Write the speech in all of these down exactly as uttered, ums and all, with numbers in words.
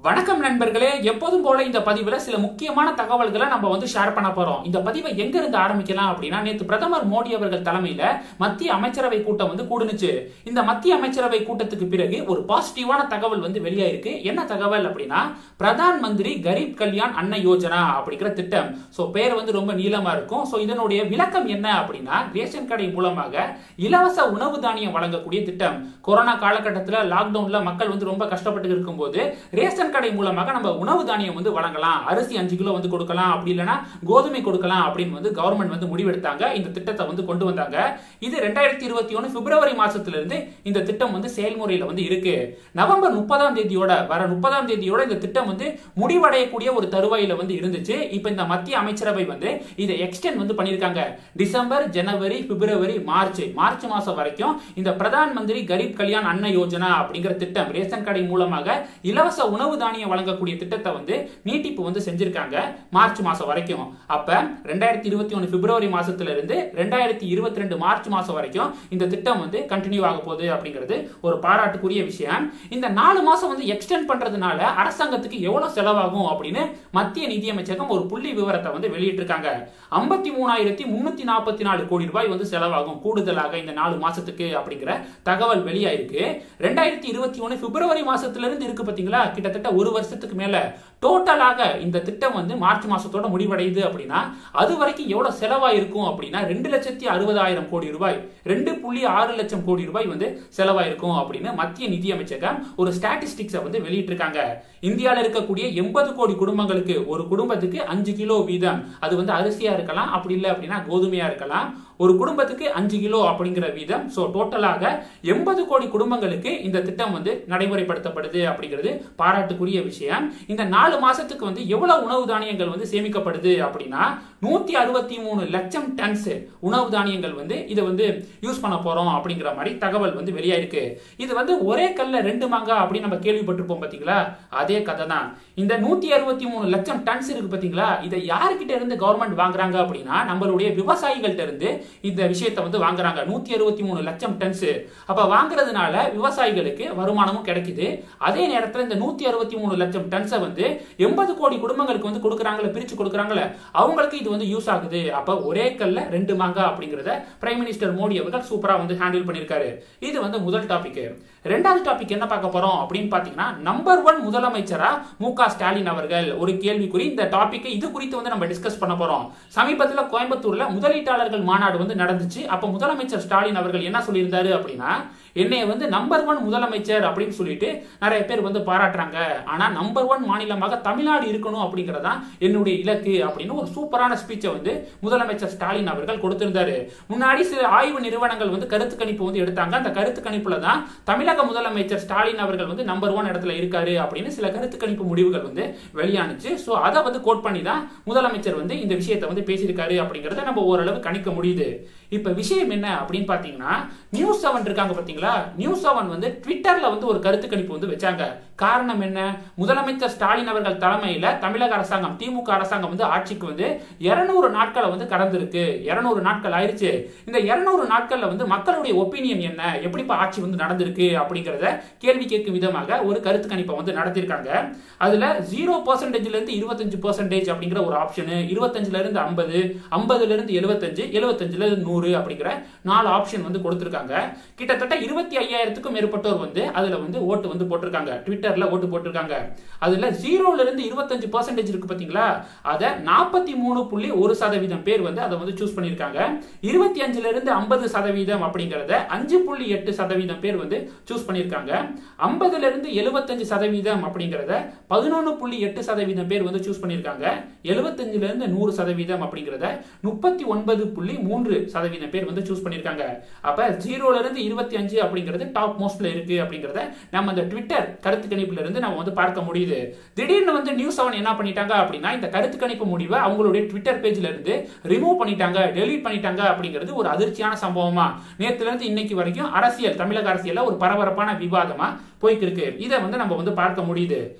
வணக்கம் நண்பர்களே, எப்போதும் போல இந்த பதிவுல சில முக்கியமான தகவல்களை நம்ம வந்து ஷேர் பண்ண போறோம். இந்த பதிவை எங்க இருந்து ஆரம்பிக்கலாம் அப்படின்னா, நேத்து பிரதமர் மோடி அவர்கள் தலைமையில மத்திய அமைச்சரவை கூட்டம் வந்து கூடுனுச்சு. இந்த மத்திய அமைச்சரவை கூட்டத்துக்கு பிறகு ஒரு பாசிட்டிவான தகவல் வந்து வெளியாயிருக்கு. என்ன தகவல் அப்படின்னா, பிரதான் மந்திரி கரீப் கல்யாண் அன்ன யோஜனா அப்படிங்கிற திட்டம். சோ பேர் வந்து ரொம்ப நீளமா இருக்கும். சோ இதனுடைய விளக்கம் என்ன அப்படின்னா, ரேஷன் கடை மூலமாக இலவச உணவு தானியம் வழங்கக்கூடிய திட்டம். கொரோனா காலகட்டத்தில் லாக்டவுன்ல மக்கள் வந்து ரொம்ப கஷ்டப்பட்டு இருக்கும்போது ரேஷன் கடை மூலமாக நம்ம உணவு தானியம் வந்து வழங்கலாம். அரிசி அஞ்சு கிலோ வந்து கொடுக்கலாம், அப்படி இல்லைன்னா கோதுமை கொடுக்கலாம் அப்படின்னு வந்து கவர்மெண்ட் வந்து முடிவெடுத்தாங்க. இந்த திட்டத்தை வந்து கொண்டு வந்தாங்க. இது ரெண்டாயிரத்தி இருபத்தி ஒன்னு பிப்ரவரி மாசத்திலிருந்து இந்த திட்டம் வந்து செயல்முறையில வந்து இருக்கு. நவம்பர் முப்பதாம் தேதியோட வர முப்பதாம் தேதியோட இந்த திட்டம் வந்து முடிவடையக்கூடிய ஒரு தருவாயில வந்து இருந்துச்சு. இப்ப இந்த மத்திய அமைச்சரவை வந்து இதை எக்ஸ்டெண்ட் வந்து பண்ணிருக்காங்க. டிசம்பர், ஜனவரி, பிப்ரவரி, மார்ச் மார்ச் மாசம் வரைக்கும் இந்த பிரதான் மந்திரி கரீப் கல்யாண் அன்ன யோஜனா அப்படிங்கிற திட்டம், ரேஷன் கடை மூலமாக இலவச உணவு தானியம் வழங்கக்கூடிய திட்டத்தை வந்து நீட்டிப்பு வந்து செஞ்சிருக்காங்க மார்ச் மாசம் வரைக்கும். அப்ப ரெண்டாயிரத்தி இருபத்தி ஒன்னு பிப்ரவரி மாசத்துல இருந்து ரெண்டாயிரத்தி இருபத்தி ரெண்டு மார்ச் மாசம் வரைக்கும் இந்த திட்டம் வந்து கண்டினியூ ஆக போகுது அப்படிங்கிறது ஒரு பாராட்டுக்குரிய விஷயம். இந்த நாலு மாசம் வந்து எக்ஸ்டெண்ட் பண்றதுனால அரசாங்கத்துக்கு எவ்வளவு செலவாகும் அப்படின்னு மத்திய நிதியமைச்சகம் ஒரு புள்ளி விவரத்தை வந்து வெளியிட்டிருக்காங்க. ஐம்பத்தி மூணாயிரத்தி முன்னூத்தி நாற்பத்தி நாலு கோடி ரூபாய் வந்து செலவாகும் கூடுதலாக இந்த நாலு மாசத்துக்கு அப்படிங்கிற தகவல் வெளியாயிருக்கு. ரெண்டாயிரத்தி இருபத்தி ஒன்னு பிப்ரவரி மாசத்துல இருந்து இருக்கு பாத்தீங்களா, கிட்டத்தட்ட ஒரு வருஷத்துக்கு மேல டோட்டலாக இந்த திட்டம் வந்து மார்ச் மாசத்தோட முடிவடையுது அப்படின்னா அது வரைக்கும் எவ்வளவு செலவா இருக்கும் அப்படின்னா ரெண்டு லட்சத்தி அறுபதாயிரம் கோடி ரூபாய், ரெண்டு புள்ளி ஆறு லட்சம் கோடி ரூபாய் வந்து செலவாயிருக்கும் அப்படின்னு மத்திய நிதியமைச்சகம் ஒரு ஸ்டாட்டிஸ்டிக்ஸை வந்து வெளியிட்டிருக்காங்க. இந்தியாவில் இருக்கக்கூடிய எண்பது கோடி குடும்பங்களுக்கு ஒரு குடும்பத்துக்கு அஞ்சு கிலோ வீதம், அது வந்து அரிசியா இருக்கலாம், அப்படி இல்லை அப்படின்னா கோதுமையா இருக்கலாம், ஒரு குடும்பத்துக்கு அஞ்சு கிலோ அப்படிங்கிற வீதம். சோ டோட்டலாக எண்பது கோடி குடும்பங்களுக்கு இந்த திட்டம் வந்து நடைமுறைப்படுத்தப்படுது அப்படிங்கிறது பாராட்டுக்குரிய விஷயம். இந்த நாலு மாசத்துக்கு வந்து எவ்வளவு உணவு தானியங்கள் வந்து சேமிக்கப்படுது அப்படின்னா நூத்தி அறுபத்தி மூணு லட்சம் டன்ஸ் உணவு தானியங்கள் வந்து இதை வந்து யூஸ் பண்ண போறோம் அப்படிங்கிற மாதிரி தகவல் வந்து வெளியாயிருக்கு. இது வந்து ஒரே கல்ல ரெண்டு மாங்கா அப்படின்னு நம்ம கேள்விப்பட்டிருப்போம் பாத்தீங்களா, அதே கதை தான். இந்த நூத்தி அறுபத்தி மூணு லட்சம் டன்ஸ் இருக்கு பாத்தீங்களா, இதை யாருக்கிட்ட இருந்து கவர்மெண்ட் வாங்குறாங்க அப்படின்னா நம்மளுடைய விவசாயிகள்ட்ட இருந்து இந்த விஷயத்தை வந்து வாங்குறாங்க. நூத்தி அறுபத்தி மூணு லட்சம் டன்ஸ். அப்ப வாங்குறதுனால விவசாயிகளுக்கு வருமானமும் கிடைக்குது. அதே நேரத்தில் இந்த நூத்தி அறுபத்தி மூணு லட்சம் டன்ஸை வந்து எண்பது கோடி குடும்பங்களுக்கு வந்து கொடுக்கறாங்களே, பிரிச்சு கொடுக்கறாங்களே, அவங்களுக்கு இது வந்து யூஸ் ஆகுது. அப்ப ஒரே கல்ல ரெண்டு மாங்கா அப்படிங்கறத பிரைம் மினிஸ்டர் மோடி அவர்கள் சூப்பரா வந்து ஹேண்டில் பண்ணிருக்காரு. இது வந்து முதல் டாபிக். ரெண்டாவது டாபிக் என்ன பார்க்க போறோம் அப்படின்னு பாத்தீங்கன்னா, நம்பர் ஒன் முதலமைச்சரா மு க ஸ்டாலின் அவர்கள் ஒரு கேள்விக்குறி. இந்த டாபிக் இது குறித்து வந்து நம்ம டிஸ்கஸ் பண்ண போறோம். சமீபத்தில் கோயம்புத்தூர்ல முதலீட்டாளர்கள் மாநாடு வந்து நடந்துச்சு. அப்ப முதலமைச்சர் ஸ்டாலின் அவர்கள் என்ன சொல்லியிருந்தாரு அப்படின்னா, என்னைய வந்து நம்பர் ஒன் முதலமைச்சர் அப்படின்னு சொல்லிட்டு நிறைய பேர் வந்து பாராட்டுறாங்க. ஆனா நம்பர் ஒன் மாநிலமாக தமிழ்நாடு இருக்கணும் அப்படிங்கறதா என்னுடைய இலக்கு அப்படின்னு ஒரு சூப்பரான ஸ்பீச்சை வந்து முதலமைச்சர் ஸ்டாலின் அவர்கள் கொடுத்திருந்தாரு. முன்னாடி சில ஆய்வு நிறுவனங்கள் வந்து கருத்து கணிப்பு வந்து எடுத்தாங்க. அந்த கருத்து கணிப்புல தான் தமிழக முதலமைச்சர் ஸ்டாலின் அவர்கள் வந்து நம்பர் ஒன் இடத்துல இருக்காரு அப்படின்னு சில கருத்து கணிப்பு முடிவுகள் வந்து வெளியானுச்சு. சோ அதை வந்து கோட் பண்ணி தான் முதலமைச்சர் வந்து இந்த விஷயத்தை வந்து பேசியிருக்காரு அப்படிங்கறத நம்ம ஓரளவு கணிக்க முடியுது. இப்ப விஷயம் என்ன அப்படின்னு பாத்தீங்கன்னா, நியூஸ் செவன் இருக்காங்க பாத்தீங்களா, நியூஸ் செவன் வந்து ட்விட்டர்ல வந்து ஒரு கருத்து கணிப்பு வந்து வச்சாங்க. காரணம் என்ன, முதலமைச்சர் ஸ்டாலின் அவர்கள் தலைமையில தமிழக அரசாங்கம், திமுக அரசாங்கம் வந்து ஆட்சிக்கு வந்து இருநூறு நாட்களை வந்து கடந்திருக்கு. இருநூறு நாட்கள் ஆயிருச்சு. இந்த இருநூறு நாட்கள்ல வந்து மக்களுடைய ஒப்பீனியன் என்ன, எப்படி ஆட்சி வந்து நடந்திருக்கு அப்படிங்கறத கேள்வி கேட்கும் விதமாக ஒரு கருத்து கணிப்பை வந்து நடத்திருக்காங்க. அதுல ஜீரோ பர்சன்டேஜ்ல இருந்து இருபத்தஞ்சு பர்சன்டேஜ் அப்படிங்கிற ஒரு ஆப்ஷன், இருபத்தஞ்சுல இருந்து ஐம்பது, ஐம்பதுல இருந்து எழுபத்தஞ்சு, எழுபத்தஞ்சுல இருந்து நூறு அப்படிங்கிற நாலு ஆப்ஷன் வந்து கொடுத்திருக்காங்க. கிட்டத்தட்ட இருபத்தி ஐயாயிரத்துக்கும் மேற்பட்டோர் வந்து அதுல வந்து ஓட்டு வந்து போட்டிருக்காங்க, ட்விட்டர்ல ஓட்டு போட்டிருக்காங்க. அதுல ஜீரோல இருந்து இருபத்தஞ்சு பர்சன்டேஜ் இருக்கு பாத்தீங்களா, அத நாற்பத்தி மூணு புள்ளி ஒரு சதவீதம் பேர் வந்து அதை வந்து சூஸ் பண்ணிருக்காங்க. இருபத்தி அஞ்சுல இருந்து ஐம்பது சதவீதம் அப்படிங்கறத அஞ்சு புள்ளி எட்டு சதவீதம் பேர் வந்து சூஸ் பண்ணிருக்காங்க. ஐம்பதுல இருந்து எழுபத்தஞ்சு சதவீதம் அப்படிங்கறத பதினொன்னு புள்ளி எட்டு சதவீதம் பேர் வந்து சூஸ் பண்ணிருக்காங்க. எழுபத்தஞ்சுல இருந்து நூறு சதவீதம் அப்படிங்கறத முப்பத்தி ஒன்பது புள்ளி மூன்று சதவீதம் பேர் வந்து சூஸ் பண்ணிருக்காங்க. அப்ப ஜீரோல இருந்து இருபத்தி அஞ்சு அப்படிங்கிறது டாப் மோஸ்ட்ல இருக்கு அப்படிங்கறத நம்ம அந்த ட்விட்டர் கருத்து கணிப்புல இருந்து நம்ம வந்து பார்க்க முடியுது. திடீர்னு வந்து நியூஸ் செவன் என்ன பண்ணிட்டாங்க அப்படின்னா, இந்த கருத்து கணிப்பு முடிவை அவங்களுடைய ட்விட்டர் பேஜ்ல இருந்து ரிமூவ் பண்ணிட்டாங்க, டெலீட் பண்ணிட்டாங்க அப்படிங்கிறது ஒரு அதிர்ச்சியான சம்பவமா நேத்துல இருந்து இன்னைக்கு வரைக்கும் அரசியல், தமிழக அரசியல்ல ஒரு பரபரப்பான விவாதமா போயிட்டு இருக்கு. இதை வந்து நம்ம வந்து பார்க்க முடியுது. திமுக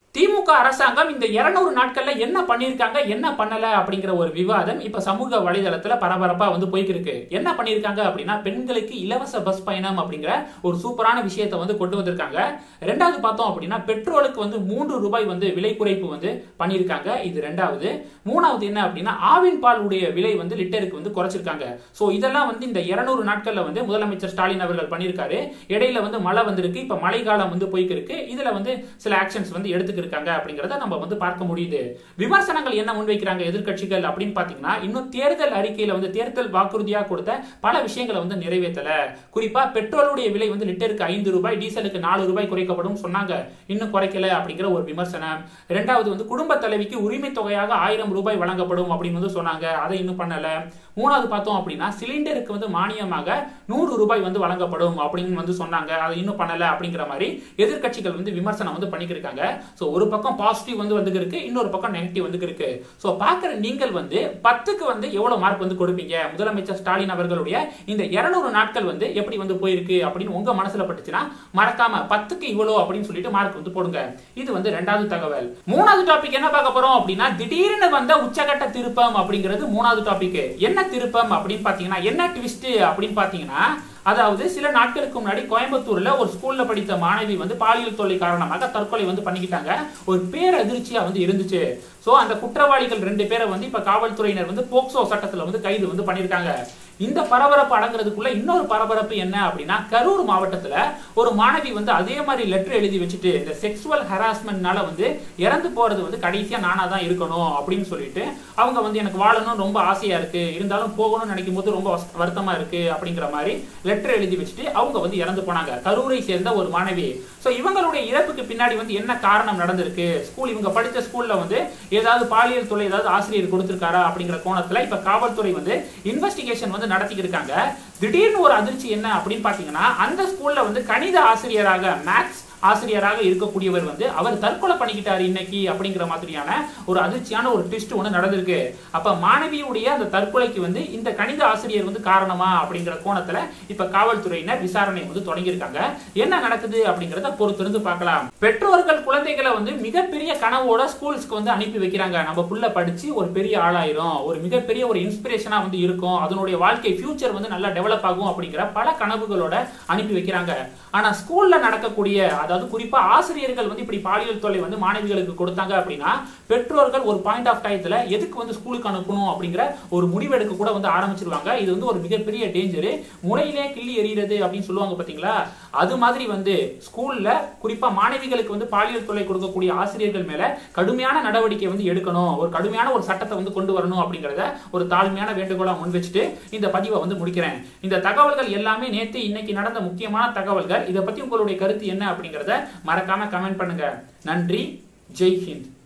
திமுக அரசாங்கம் இந்த இருநூறு நாட்கள்ல என்ன பண்ணிருக்காங்க என்ன பண்ணல அப்படிங்கிற ஒரு விவாதம் இப்ப சமூக வலைதளத்துல பரபரப்பா வந்து போயிட்டு இருக்கு. என்ன பண்ணிருக்காங்க அப்படின்னா பெண்களுக்கு இலவச பஸ் பயணம் அப்படிங்கிற ஒரு சூப்பரான விஷயத்தை வந்து கொண்டு வந்திருக்காங்க. ரெண்டாவது பார்த்தோம் அப்படின்னா பெட்ரோலுக்கு வந்து மூன்று ரூபாய் வந்து விலை குறைப்பு வந்து பண்ணிருக்காங்க. இது ரெண்டாவது. மூணாவது என்ன அப்படின்னா ஆவின் பால் உடைய விலை வந்து லிட்டருக்கு வந்து குறைச்சிருக்காங்க. சோ இதெல்லாம் வந்து இந்த இருநூறு நாட்கள்ல வந்து முதலமைச்சர் ஸ்டாலின் அவர்கள் பண்ணிருக்காரு. இடையில வந்து மழை வந்திருக்கு, இப்ப மழை காலம் வந்து போயிட்டு இருக்கு. இதுல வந்து சில ஆக்ஷன்ஸ் வந்து எடுத்துக்கிருக்காங்க அப்படிங்கறத நம்ம வந்து பார்க்க முடியுது. விமர்சனங்கள் என்ன முன்வைக்கிறாங்க எதிர்க்கட்சிகள் அப்படின்னு பாத்தீங்கன்னா இன்னும் தேர்தல் அறிக்கையில வந்து தேர்தல் வாக்குறுதியா கொடுத்த பல விஷயங்களை வந்து நிறைவேற்றல. குறிப்பா பெட்ரோலுடைய விலை வந்து லிட்டருக்கு ஐந்து ரூபாய், டீசலுக்கு நாலு ரூபாய் குறைக்கப்படும் சொன்னாங்க, இன்னும் குறைக்கல அப்படிங்கிற ஒரு விமர்சனம். இரண்டாவது வந்து குடும்ப தலைவிக்கு உரிமை தொகையாக ஆயிரம் ரூபாய் வழங்கப்படும் அப்படின்னு வந்து சொன்னாங்க, அதை இன்னும் பண்ணல. மூணாவது பார்த்தோம் அப்படின்னா சிலிண்டருக்கு வந்து மானியமாக நூறு ரூபாய் வந்து வழங்கப்படும் அப்படின்னு வந்து சொன்னாங்க, அதை இன்னும் பண்ணல அப்படிங்கிற மாதிரி எதிர்க்கட்சிகள் வந்து விமர்சனம் வந்து பண்ணிக்கிருக்காங்க. சோ ஒரு பக்கம் பாசிட்டிவ் வந்து வந்து இருக்கு, இன்னொரு பக்கம் நெகட்டிவ் வந்து இருக்கு. சோ பாக்குற நீங்கள் வந்து பத்துக்கு வந்து எவ்வளவு மார்க் வந்து கொடுப்பீங்க? முதலமைச்சர் ஸ்டாலின் அவர்களுடைய இந்த இருநூறு நாட்கள் வந்து எப்படி வந்து போயிருக்கு அப்படின்னு உங்க மனசுல பட்டுச்சுன்னா மறக்காம பத்துக்கு இவ்வளவு அப்படின்னு சொல்லிட்டு மார்க் வந்து போடுங்க. இது வந்து ரெண்டாவது தகவல். மூணாவது டாபிக் என்ன பார்க்க போறோம் அப்படின்னா திடீர்னு வந்த உச்சகட்ட திருப்பம் அப்படிங்கிறது மூணாவது டாபிக். என்ன திருப்பம் அப்படின்னு பாத்தீங்கன்னா என்ன ட்விஸ்ட் அப்படின்னு பாத்தீங்கன்னா அதாவது சில நாட்களுக்கு முன்னாடி கோயம்புத்தூர்ல ஒரு ஸ்கூல்ல படித்த மாணவி வந்து பாலியல் தொல்லை காரணமாக தற்கொலை வந்து பண்ணிக்கிட்டாங்க. ஒரு பேரதிர்ச்சியா வந்து இருந்துச்சு. சோ அந்த குற்றவாளிகள் ரெண்டு பேரை வந்து இப்ப காவல்துறையினர் வந்து போக்சோ சட்டத்துல வந்து கைது வந்து பண்ணிருக்காங்க. இந்த பரபரப்பு அடங்குறதுக்குள்ள இன்னொரு பரபரப்பு என்ன அப்படின்னா கரூர் மாவட்டத்துல ஒரு மாணவி வந்து அதே மாதிரி லெட்டர் எழுதி வச்சுட்டு இந்த செக்ஸுவல் ஹராஸ்மெண்ட்னால வந்து இறந்து போறது வந்து கடைசியா நானா தான் இருக்கணும் அப்படின்னு சொல்லிட்டு அவங்க வந்து எனக்கு வாழணும் ரொம்ப ஆசையா இருக்கு, இருந்தாலும் போகணும்னு நினைக்கும் போது ரொம்ப வருத்தமா இருக்கு அப்படிங்கிற மாதிரி லெட்டர் எழுதி வச்சுட்டு அவங்க வந்து இறந்து போனாங்க. கரூரை சேர்ந்த ஒரு மாணவி. சோ இவங்களுடைய இறப்புக்கு பின்னாடி வந்து என்ன காரணம் நடந்திருக்கு, ஸ்கூல் இவங்க படித்த ஸ்கூல்ல வந்து ஏதாவது பாலியல் தொல்லை ஏதாவது ஆசிரியர் கொடுத்திருக்காரா அப்படிங்கிற கோணத்துல இப்ப காவல்துறை வந்து இன்வெஸ்டிகேஷன் வந்து நடத்திக்கிட்டு இருக்காங்க. திடீர்னு ஒரு அதிர்ச்சி என்ன அப்படின்னு பாத்தீங்கன்னா அந்த ஸ்கூல்ல வந்து கணித ஆசிரியராக மேத்ஸ் ஆசிரியராக இருக்கக்கூடியவர் வந்து அவர் தற்கொலை பண்ணிக்கிட்டாரு இன்னைக்கு அப்படிங்கிற மாதிரியான ஒரு அதிர்ச்சியான ஒரு ட்விஸ்ட் ஒன்று நடந்திருக்கு. அப்ப மாணவியுடைய அந்த தற்கொலைக்கு வந்து இந்த கணித ஆசிரியர் வந்து காரணமா அப்படிங்கிற கோணத்துல இப்ப காவல்துறையினர் விசாரணை வந்து தொடங்கியிருக்காங்க. என்ன நடக்குது அப்படிங்கறத பொறுத்திருந்து பார்க்கலாம். பெற்றோர்கள் குழந்தைகளை வந்து மிகப்பெரிய கனவோட ஸ்கூல்ஸ்க்கு வந்து அனுப்பி வைக்கிறாங்க. நம்ம புள்ள படிச்சு ஒரு பெரிய ஆளாயிரும், ஒரு மிகப்பெரிய ஒரு இன்ஸ்பிரேஷனா வந்து இருக்கும், அதனுடைய வாழ்க்கை ஃபியூச்சர் வந்து நல்லா டெவலப் ஆகும் அப்படிங்கிற பல கனவுகளோட அனுப்பி வைக்கிறாங்க. ஆனா ஸ்கூல்ல நடக்கக்கூடிய அதாவது குறிப்பா ஆசிரியர்கள் வந்து இப்படி பாலியல் தொல்லை வந்து மாணவிகளுக்கு கொடுத்தாங்க அப்படின்னா பெற்றோர்கள் ஒரு பாயிண்ட் ஆஃப் டைத்துல எதுக்கு வந்து ஸ்கூலுக்கு அனுப்பணும் அப்படிங்கிற ஒரு முடிவெடுக்க கூட வந்து ஆரம்பிச்சிருவாங்க. இது வந்து ஒரு மிகப்பெரிய டேஞ்சர். முளையிலே கிள்ளி எறிகிறது அப்படின்னு சொல்லுவாங்க பாத்தீங்களா, அது மாதிரி வந்து ஸ்கூல்ல குறிப்பா மாணவிகளுக்கு வந்து பாலியல் தொல்லை கொடுக்கக்கூடிய ஆசிரியர்கள் மேல கடுமையான நடவடிக்கை வந்து எடுக்கணும், ஒரு கடுமையான ஒரு சட்டத்தை வந்து கொண்டு வரணும் அப்படிங்கறத ஒரு தாழ்மையான வேண்டுகோளா முன் வச்சுட்டு இந்த பதிவை வந்து முடிக்கிறேன். இந்த தகவல்கள் எல்லாமே நேத்து இன்னைக்கு நடந்த முக்கியமான தகவல்கள். இதை பத்தி உங்களுடைய கருத்து என்ன அப்படிங்கறத மறக்காம கமெண்ட் பண்ணுங்க. நன்றி. ஜெய் ஹிந்த்.